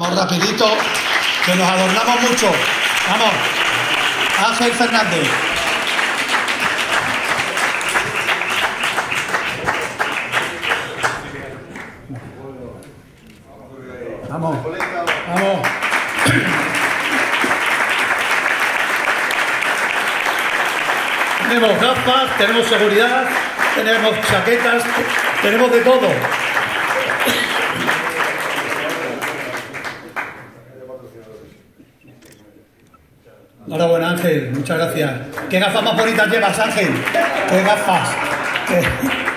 Vamos rapidito, que nos adornamos mucho. Vamos. Ángel Fernández. Vamos. Vamos. Tenemos gafas, tenemos seguridad, tenemos chaquetas, tenemos de todo. Enhorabuena, Ángel, muchas gracias. ¿Qué gafas más bonitas llevas, Ángel? ¿Qué gafas?